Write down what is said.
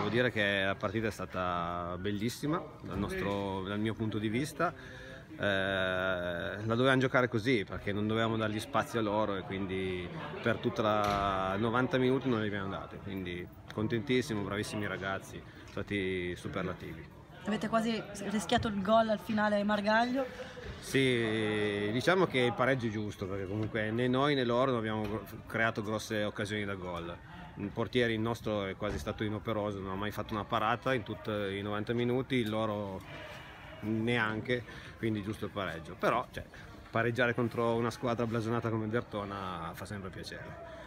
devo dire che la partita è stata bellissima dal mio punto di vista. La dovevamo giocare così perché non dovevamo dargli spazio a loro e quindi per tutta la 90 minuti non li abbiamo dati, quindi contentissimo, bravissimi ragazzi, sono stati superlativi. Avete quasi rischiato il gol al finale Margaglio. Sì, diciamo che il pareggio è giusto perché comunque né noi né loro non abbiamo creato grosse occasioni da gol. Il portiere, il nostro, è quasi stato inoperoso, non ha mai fatto una parata in tutti i 90 minuti, il loro neanche, quindi giusto il pareggio. Però pareggiare contro una squadra blasonata come Dertona fa sempre piacere.